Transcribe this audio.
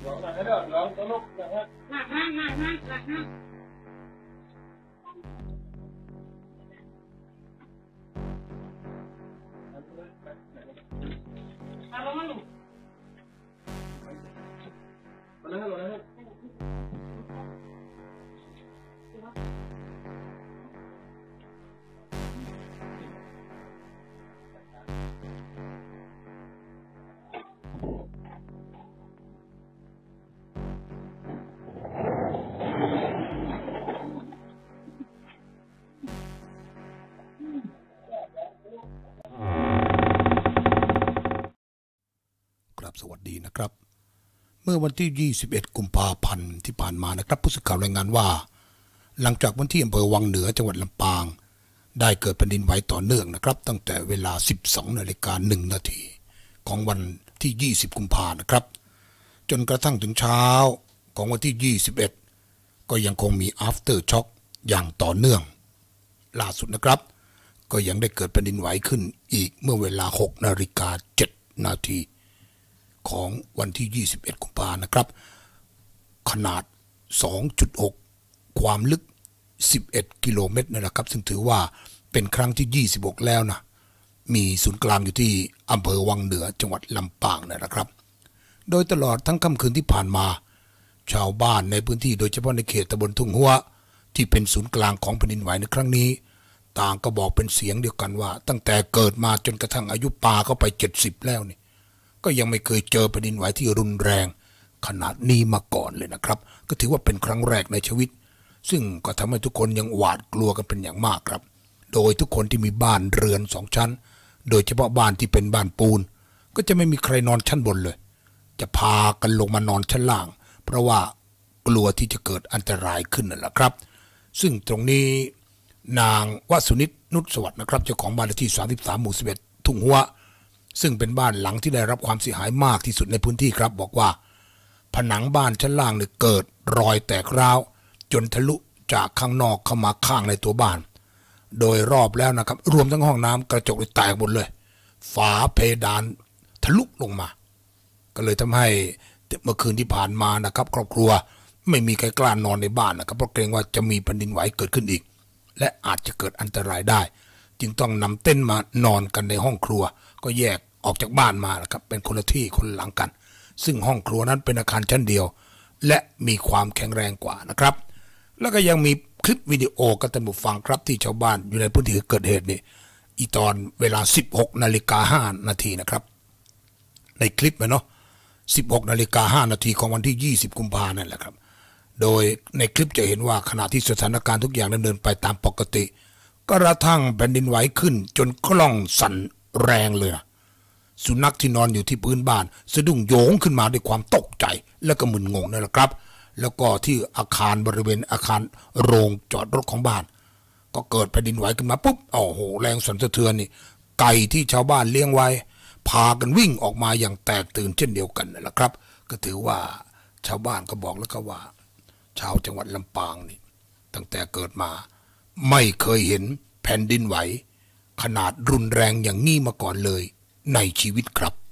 สวัสดีนะครับเมื่อวันที่21กุมภาพันธ์ที่ผ่านมานะครับผู้สื่อข่าวรายงานว่าหลังจากวันที่อำเภอวังเหนือจังหวัดลำปางได้เกิดแผ่นดินไหวต่อเนื่องนะครับตั้งแต่เวลา 12:01 น.ของวันที่20กุมภาพันธ์นะครับจนกระทั่งถึงเช้าของวันที่21ก็ยังคงมี after shock อย่างต่อเนื่องล่าสุดนะครับก็ยังได้เกิดแผ่นดินไหวขึ้นอีกเมื่อเวลา 6:07 น.ของวันที่21กุมภาพันธ์นะครับขนาด 2.6 ความลึก11กิโลเมตรนะครับซึ่งถือว่าเป็นครั้งที่26แล้วนะมีศูนย์กลางอยู่ที่อำเภอวังเหนือจังหวัดลำปางนะครับโดยตลอดทั้งค่ำคืนที่ผ่านมาชาวบ้านในพื้นที่โดยเฉพาะในเขตตำบลทุ่งหัวที่เป็นศูนย์กลางของแผ่นดินไหวในครั้งนี้ต่างก็บอกเป็นเสียงเดียวกันว่าตั้งแต่เกิดมาจนกระทั่งอายุป่าเข้าไป70แล้วนี่ก็ยังไม่เคยเจอแผ่นดินไหวที่รุนแรงขนาดนี้มาก่อนเลยนะครับก็ถือว่าเป็นครั้งแรกในชีวิตซึ่งก็ทำให้ทุกคนยังหวาดกลัวกันเป็นอย่างมากครับโดยทุกคนที่มีบ้านเรือน2ชั้นโดยเฉพาะบ้านที่เป็นบ้านปูนก็จะไม่มีใครนอนชั้นบนเลยจะพากันลงมานอนชั้นล่างเพราะว่ากลัวที่จะเกิดอันตรายขึ้นนั่นแหละครับซึ่งตรงนี้นางวสุนิตนุชสวัสดิ์นะครับเจ้าของบ้านเลขที่33หมู่11ทุ่งหัวซึ่งเป็นบ้านหลังที่ได้รับความเสียหายมากที่สุดในพื้นที่ครับบอกว่าผนังบ้านชั้นล่างเนี่ยเกิดรอยแตกร้าวจนทะลุจากข้างนอกเข้ามาข้างในตัวบ้านโดยรอบแล้วนะครับรวมทั้งห้องน้ำกระจกแตกหมดเลยฝาเพดานทะลุลงมาก็เลยทำให้เมื่อคืนที่ผ่านมานะครับครอบครัวไม่มีใครกล้านอนในบ้านนะครับเพราะเกรงว่าจะมีแผ่นดินไหวเกิดขึ้นอีกและอาจจะเกิดอันตรายได้จึงต้องนำเต็นท์มานอนกันในห้องครัวก็แยกออกจากบ้านมานะครับเป็นคนละที่คนหลังกันซึ่งห้องครัวนั้นเป็นอาคารชั้นเดียวและมีความแข็งแรงกว่านะครับแล้วก็ยังมีคลิปวิดีโอกันท่านผู้ฟังครับที่ชาวบ้านอยู่ในพื้นที่เกิดเหตุนี่อีตอนเวลา 16:05 น.นะครับในคลิปเนาะ 16:05 น.ของวันที่20กุมภาพันธ์นั่นแหละครับโดยในคลิปจะเห็นว่าขณะที่สถานการณ์ทุกอย่างดำเนินไปตามปกติกระทั่งแผ่นดินไหวขึ้นจนกล้องสั่นแรงเลยนะสุนัขที่นอนอยู่ที่พื้นบ้านสะดุ้งโยงขึ้นมาด้วยความตกใจและก็มึนงงนั่นแหละครับแล้วก็ที่อาคารบริเวณอาคารโรงจอดรถของบ้านก็เกิดแผ่นดินไหวขึ้นมาปุ๊บโอ้โหแรงสั่นสะเทือนนี่ไก่ที่ชาวบ้านเลี้ยงไว้พากันวิ่งออกมาอย่างแตกตื่นเช่นเดียวกันนั่นแหละครับก็ถือว่าชาวบ้านก็บอกแล้วก็ว่าชาวจังหวัดลำปางนี่ตั้งแต่เกิดมาไม่เคยเห็นแผ่นดินไหวขนาดรุนแรงอย่างนี้มาก่อนเลยในชีวิตครับ